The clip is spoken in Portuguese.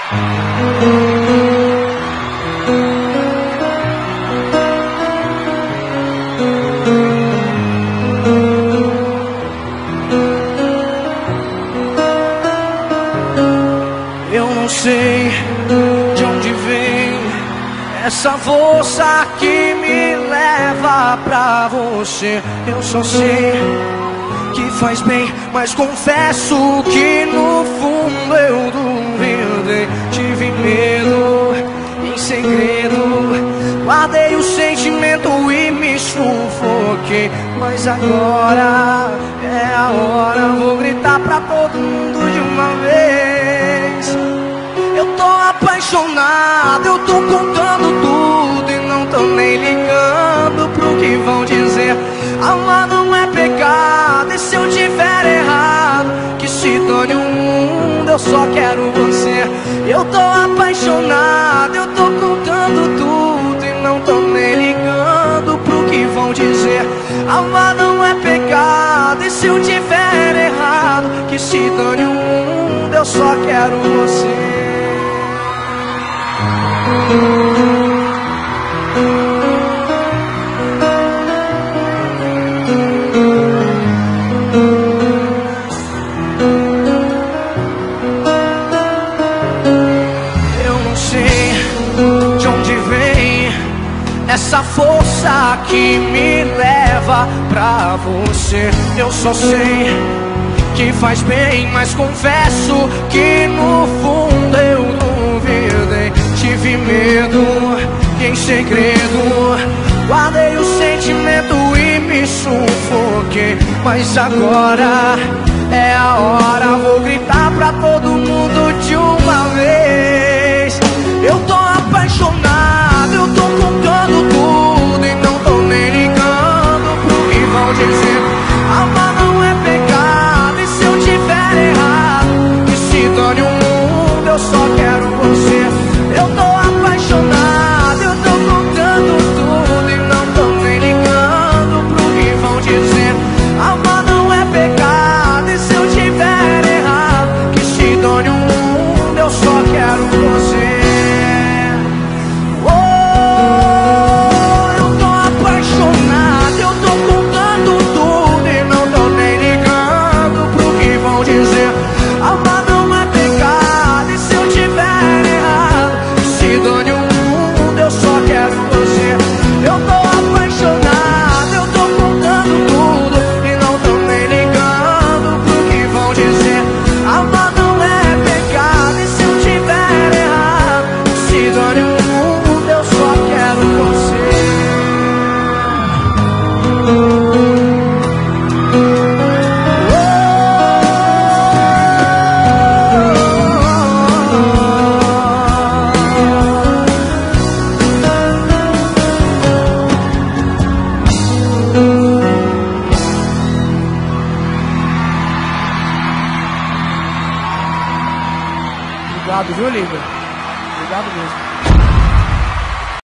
Eu não sei de onde vem essa força que me leva pra você. Eu só sei que faz bem, mas confesso que no fundo eu duvidei. Tive medo, em segredo guardei o sentimento e me sufoquei. Mas agora é a hora, vou gritar pra todo mundo de uma vez. Eu tô apaixonado, eu tô contando tudo e não tô nem ligando pro que vão dizer. Amar não é pecado, e se eu tiver errado, que se dane o mundo, eu só quero você. Eu tô apaixonado, eu tô contando tudo e não tô nem ligando pro que vão dizer. Amar não é pecado, e se eu tiver errado, que se dane o mundo, eu só quero você. Eu não sei de onde vem essa força que me leva pra você. Eu só sei que faz bem, mas confesso que no fundo eu duvidei. Tive medo e em segredo guardei o sentimento e me sufoquei. Mas agora é a hora, vou gritar pra todo mundo de uma vez. Eu tô apaixonado, eu tô contando tudo e não tô nem ligando pro que vão dizer. Amar não é pecado, e se eu tiver errado, que se dane o mundo, eu só quero você. Eu tô apaixonado, eu tô contando tudo e não tô nem ligando pro que vão dizer. Amar não é pecado, e se eu tiver errado, que se dane o mundo, eu só quero você. Eu tô apaixonado, eu tô contando tudo e não tô nem ligando pro que vão dizer. Amar não é pecado, e se eu tiver errado, se dane o mundo, eu só quero você. Eu tô apaixonado, eu tô contando tudo e não tô nem ligando pro que vão dizer. Amar não é pecado, e se eu tiver errado, se dane o mundo, eu só quero você. Obrigado, viu, Lívia? Obrigado mesmo.